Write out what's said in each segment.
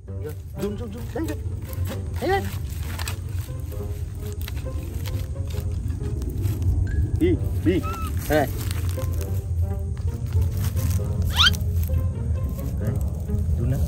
Run run run đây đây. Thấy đấy. Đi. Đây. Đấy. Run nữa.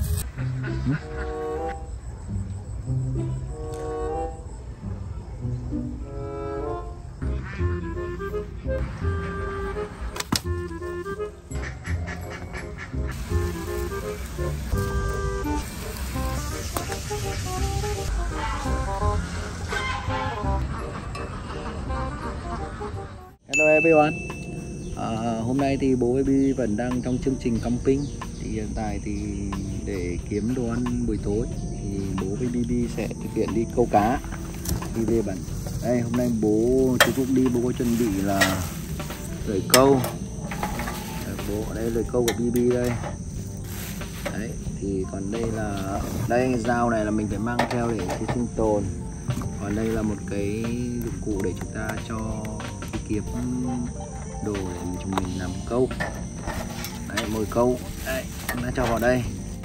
Hello everyone. Hôm nay thì bố baby vẫn đang trong chương trình camping. Thì hiện tại thì để kiếm đồ ăn buổi tối thì bố với baby sẽ thực hiện đi câu cá, đi về bắn. Đây hôm nay chú cũng đi, bố có chuẩn bị là lưỡi câu. Bố ở đây lưỡi câu của baby đây. Đấy thì còn đây là dao này là mình phải mang theo để sinh tồn. Còn đây là một cái dụng cụ để chúng ta cho đi kiếm đồ để chúng mình làm câu. Đấy, mồi câu. Đấy, chúng ta cho vào đây.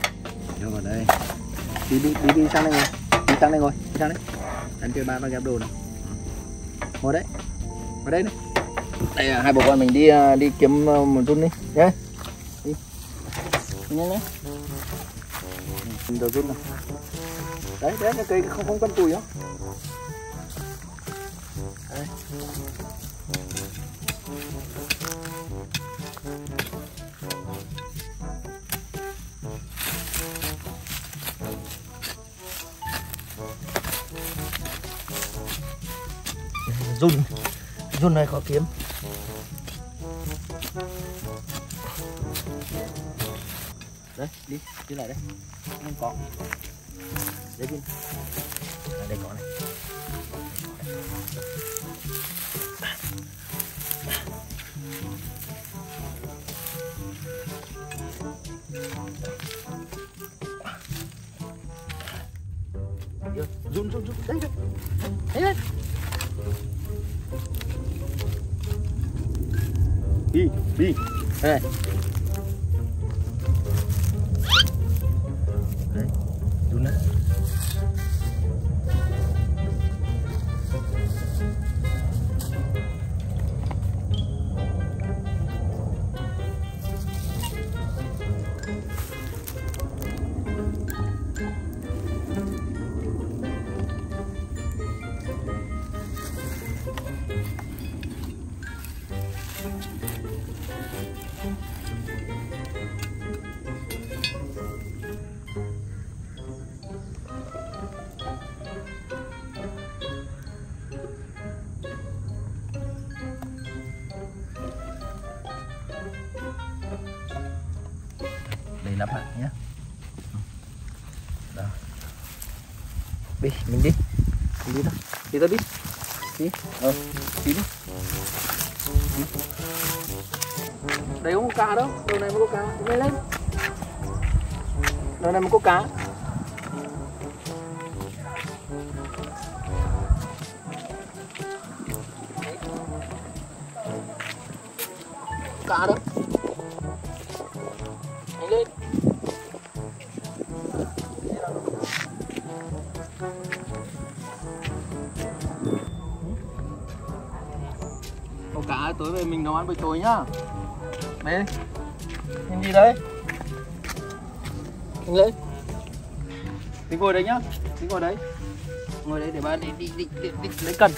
Đi sang đây ngồi. Đi sang đây. Anh kêu ba nó ghép đồ này. Ngồi đấy. Vào đây này. Đây là hai bố con mình đi kiếm một run đi. Nhé. Đi. Nhanh nhé. Đồ run nào. Đấy, cái cây không cần tủi không? Đây. Run này khó kiếm. Đấy, đi lại đây. Không có. Đấy đi. Đây có này. Run đây. Thấy đấy. Đi. Đây. Đấy, run đấy. Lắp lại nhé. Đó. Mình đi thôi. Đi. Đi. Đi. Đây không có cá đâu. Đầu này mới có cá. Lên. Đầu này mới có cá. Cá đâu. Lên. Có cá tối về mình nấu ăn buổi tối nhá. Đây. Nhìn gì đấy? Nhìn lên. Đi ngồi đấy nhá. Ngồi đấy để ba đi lấy cần.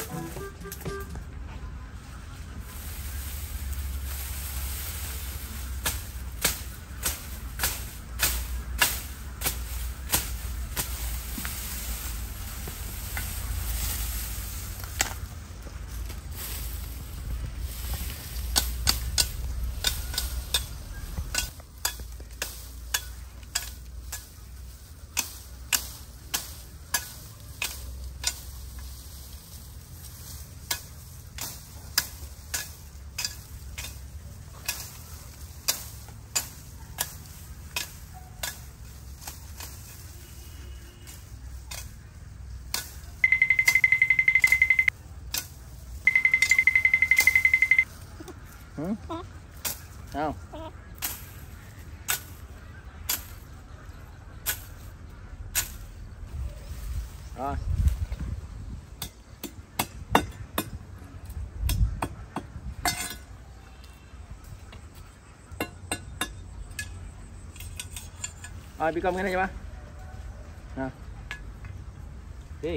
Không. Rồi. Rồi, bị cầm cái này cho ba. Nào. Đi.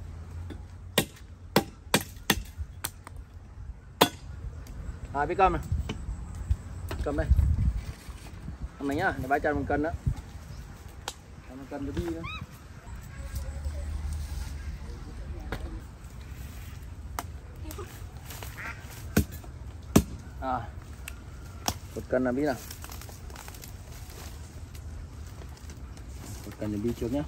Rồi, bị cầm này. Cầm đây. Cầm này nhá, để ba cho một cân đó. Cho một cân cho bi nữa. À. 1 cân là bi nào. 1 cân là bi trước nhá.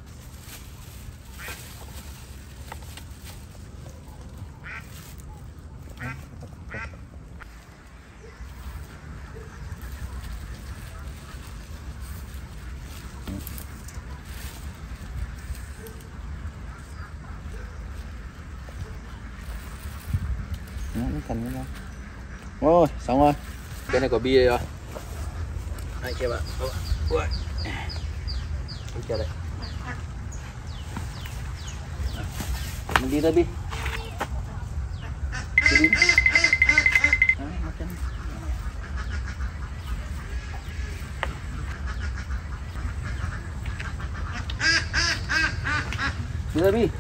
Ôi, xong rồi. Cái này có bia rồi. Đây kia bạn. Ui. Kia đây. Mình đi tới bi. Đi. Đấy, mắt chân. Đi tới bi.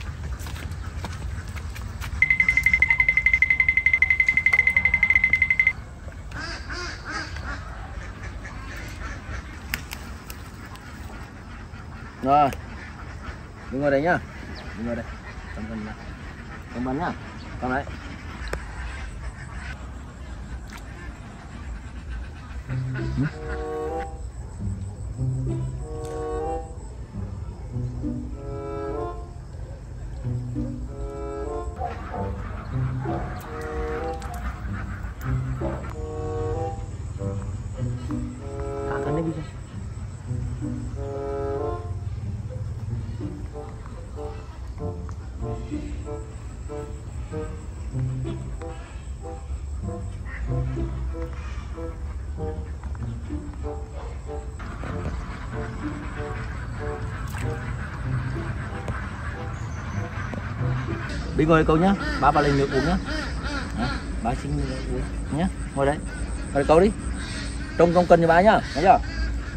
Rồi, đứng ngồi đây nhá, đứng ngồi đây, cầm cân nhá, cầm bắn nhá, cầm đấy. Cả cân đấy đi. Đi ngồi cậu nhá, ba lên nước uống nhá. Ba xin nước uống nhá, ngồi đấy. Ngồi cậu đi. Trong cân cho ba nhá, thấy chưa?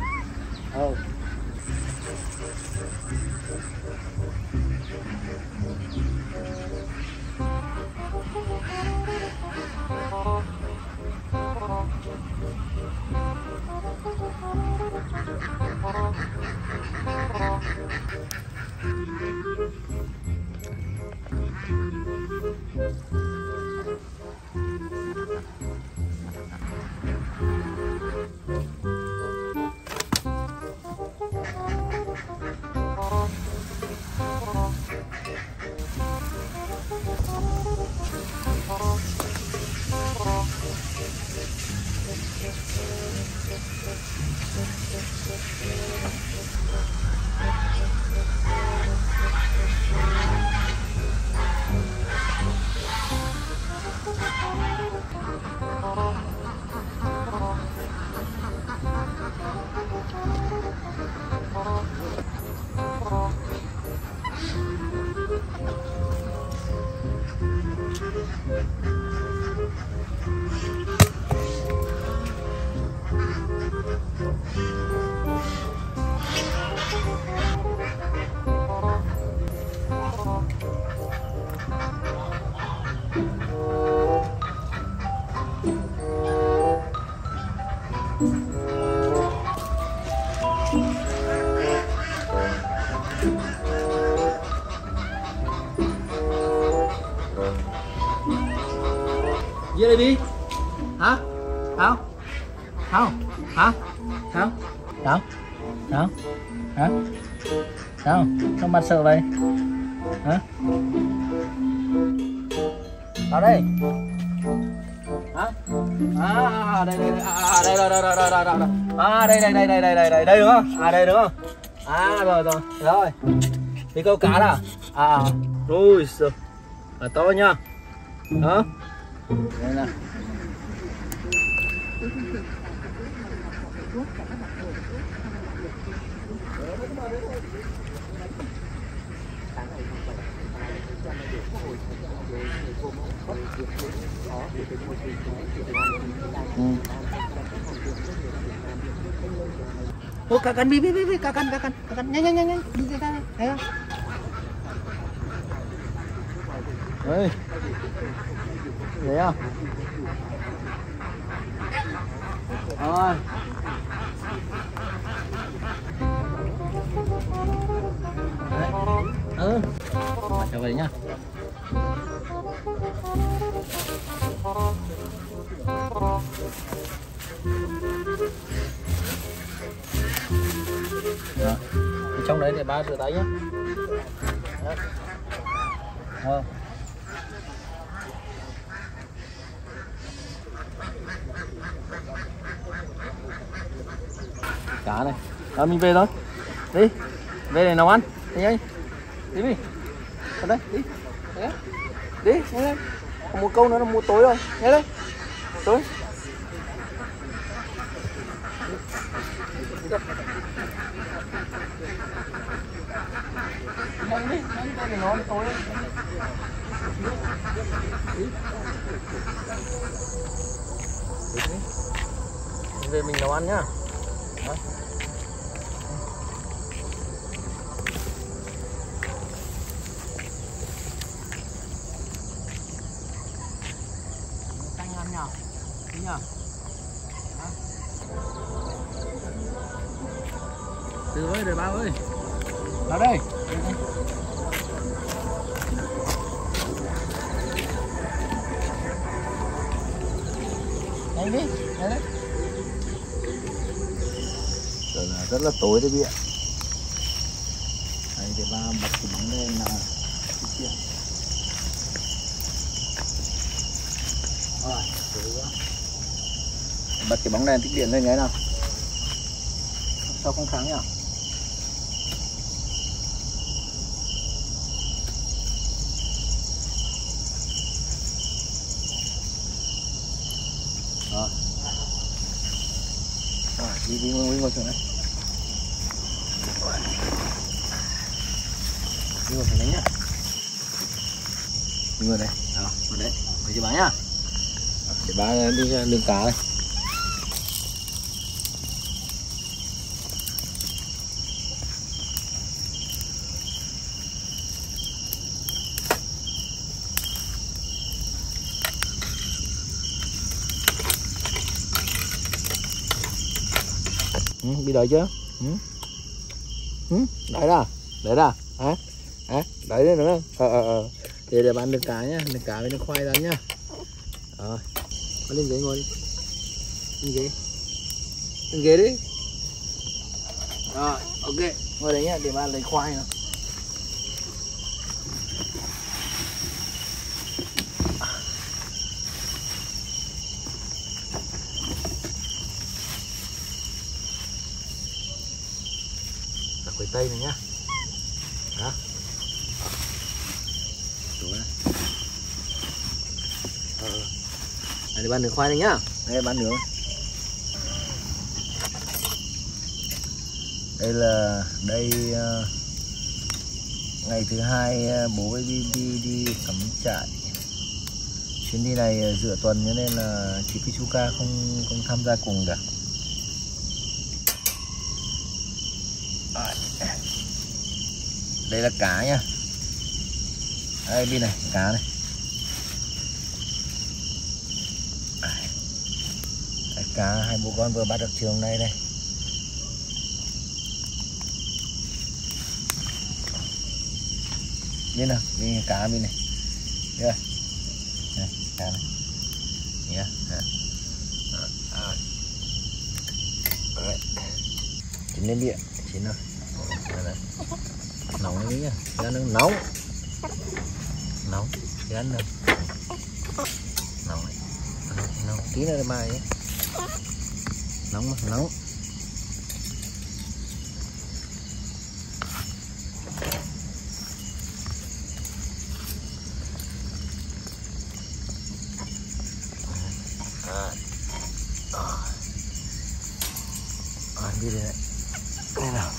Gì đây đi? Hả? Sao? Sao? Hả? Sao? Sao? Sao? Hả? Sao? Sao mặt sợ vậy? Hả? Vào đây. Hả? À đây đây đây đây đây đây đây đây. À đây đây đây đây đây đây đây đây đúng không? À đây đúng không? À rồi rồi rồi. Đi câu cá nào? À ui giời. À to nhá. Đó. Đây nè. Ừ. Ô, cá cắn, bi, cá cắn, nhanh, đi ra, thấy không? Ơi, thấy không? Rồi. Đấy. Ừ. Cho vậy nhá. Đó. Trong đấy để ba rửa tay nhé. Cá này, mình về thôi, đi, về để nấu ăn, đi nhanh, đi, vào đây, đi, nhanh lên, còn một câu nữa là mua tối rồi, nhanh lên, tối. Nhanh đi, để nó tối. Đi, về mình nấu ăn nhá. Đó. Canh ăn nhỉ? Đi nhỉ? Từ ơi, đời bao ơi. Vào đây. Nhanh đi, nhanh đấy. Rất là tối đấy chị ạ. Đây để ba bật cái bóng lên là rồi, bật cái bóng đèn tích điện lên cái nào. Sao không sáng nhỉ? Đó. Rồi, đi ngồi xuống đây. Đi ngồi xuống đấy nhá. Đi ngồi đây. Đó, ngồi đấy. Ngồi cho bà nhá. Để bà đi lương cá đây. Bị đợi chưa? Đấy ra hả? Đấy nữa. Để bán được cá nhá, được cá với nước khoai ra nhá. Rồi, lên ghế ngồi đi, lên ghế đi. Rồi, ok, ngồi đấy nhá, để bạn lấy khoai nào. Quấy tây này nhá. Đó. Đúng rồi. Đây để bán nướng khoai này nhá. Đây bán nướng. Đây ngày thứ hai bố với Bibi đi cắm trại. Chuyến đi này giữa tuần cho nên là chị Pichuca không tham gia cùng được. Đây là cá nhá. Đây bên này cá này. Đây, cá hai bố con vừa bắt được trường này đây. Bên nào, bên cá bên này. Đây. Này, cá này. Nhá. Chín lên điện, chín rồi. Đây. Nóng đấy nhá, ra nó nóng thì ăn được. Nóng tí nữa mai ấy. Nóng mà nóng. Đi đây này. Đây nào.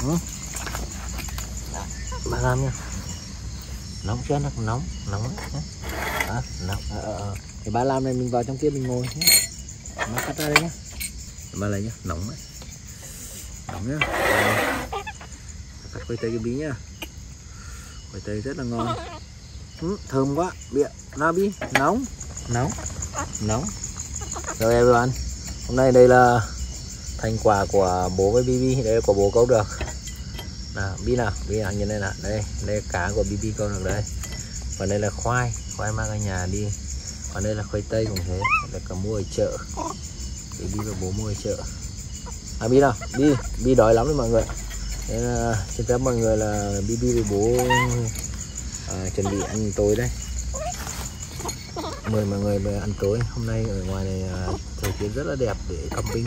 Bà làm nha. Nóng chưa, nó nóng nhé. Nóng. Thì ba làm này mình vào trong kia mình ngồi nhé. Ba cắt ra đây nhé. Ba lấy nhé, nóng đấy. Nóng nhá. Cắt khoai tây cái bí nhá. Khoai tây rất là ngon. Thơm quá. Bịa, nào Bi, nóng. Nóng. Rồi everyone. Hôm nay đây là thành quả của bố với Bibi. Đây là của bố câu được. Nào, Bi nào, nhìn đây nào. Đây là cá của Bibi câu được đây. Còn đây là khoai mang ở nhà đi. Còn đây là khoai tây cũng thế, là cả mua ở chợ. Bibi và bố mua ở chợ. À Bi nào, Bi đói lắm đấy mọi người. Nên là xin phép mọi người là Bibi với bố chuẩn bị ăn tối đây. Mời mọi người về ăn tối. Hôm nay ở ngoài này thời tiết rất là đẹp để camping.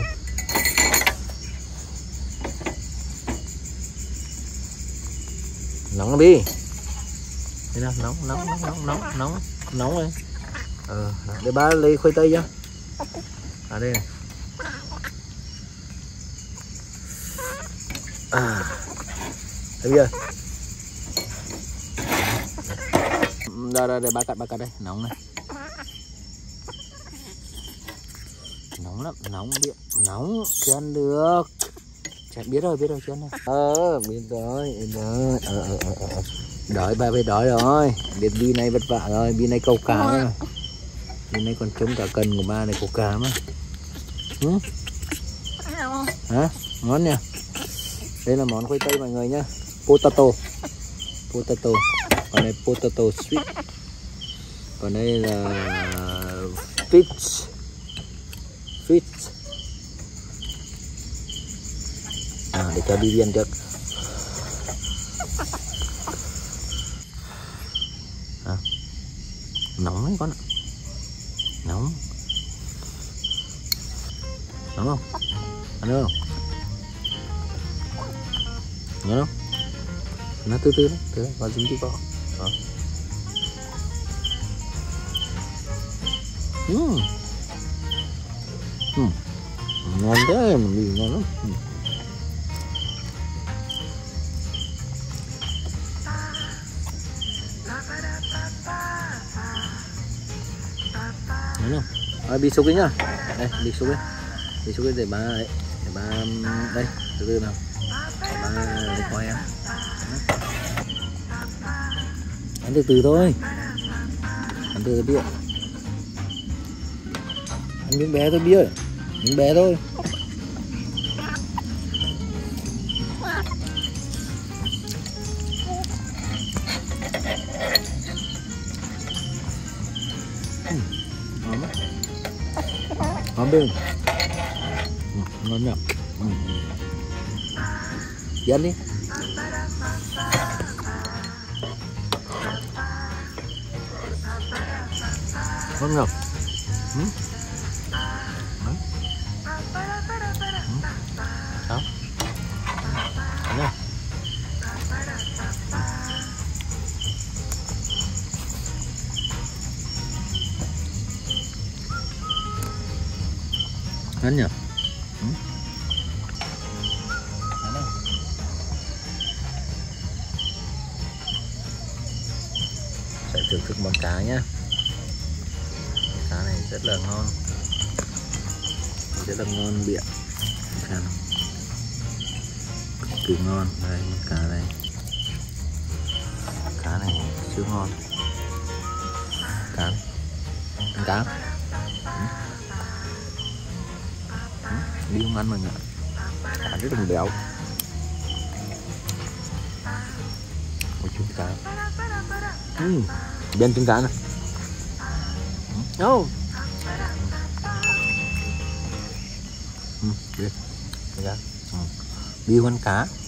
Nóng Bi. Đây nào, nóng rồi. Để ba lấy khoai tây nhá. Đây này. Đây bây giờ. Đây ba cắt đây, nóng này. Nóng lắm, nóng chưa ăn được. Chả biết rồi chưa ăn được. Biết rồi. Đói, ba phải đói rồi. Biết Bi này vất vả rồi, Bi này câu cá rồi. Bi này còn trông cả cần của ba này câu cá mà. Hả? Ngon nhỉ? Đây là món khoai tây mọi người nhá. Potato. Còn đây potato sweet. Còn đây là fish. Để cho Bibi ăn trước. Nóng đấy con ạ. Nóng không? Ăn được không? Nhớ không? Nó từ từ đấy, vào dính tí vào. Ngon thế, mình ngon lắm. Nhớ không? Bi xúc đi nhá. Đây, Bi xúc đi để ba ấy. Để ba đây, từ từ nào. Để ba lấy khoai ăn. Ăn từ từ thôi. Ăn từ từ Bi ạ. Ăn miếng bé thôi Bi ơi. Miếng bé thôi. Ngon bên. Ngon nhỉ. Ăn đi. Ngon nhỉ. Sao? Ăn đi. Ngon nhỉ? Sẽ thưởng thức món cá nhá. Cá này rất là ngon, Bịa. Xem cực kỳ ngon. Đây món cá đây. Cá này siêu ngon. Cá. Ăn cá. Đi không ăn mình ạ. Cá rất là béo. Một chút cá. Bên trứng cá này. Biết. Bi con cá.